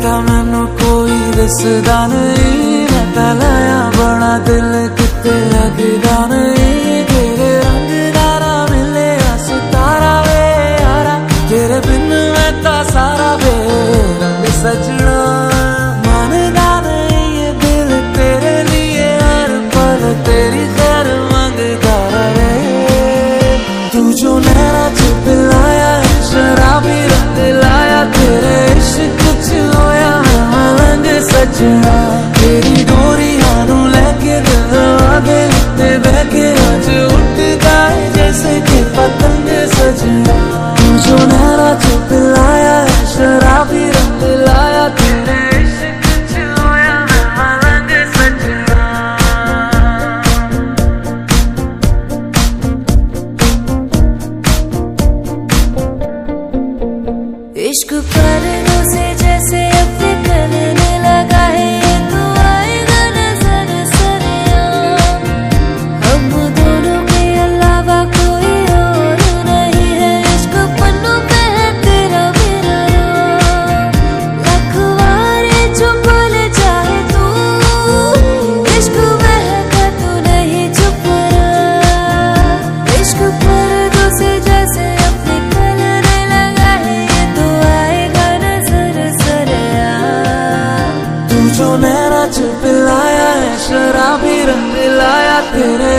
देखा मैनू कोई दिसदा नहीं, मैं तां लाया बड़ा दिल किते लगदा नहीं। तेरे रंग दारा मिले सितारा वे यारा, तेरे बिन मैं तां सारा बेरंग सजना। मानदा नहीं ये दिल तेरे लिए हर पल तेरी खैर मांगदा रहे। तू जो नैना च पिलाया शराबी रंग लाया, तेरे इश्क च होया मैं मलंग सजना। तेरी डोरियां नू लेके दिल आगे ते बहके अज उठदा है जैसे कि पतंग सजना। तू जो नैना च पिलाया शराबी रंग लाया, तेरे इश्क च होया मैं मलंग सजना। इश्क पर्दों से जैसे अपने करने लगा है, ये तो आएगा नजर सरेआम। हम दोनों के अलावा कोई और नहीं है, इश्क पन्नों पे है तेरा मेरा नाम। लखवारे जो बोल जाए तू, इश्क महका तू नहीं चुप रहा। इश्क पर्दों से जैसे अपने करने लगा है, ये तो आएगा नजर सरेआम। तू जो नैना च पिलाया है शराबी रंग लाया, तेरे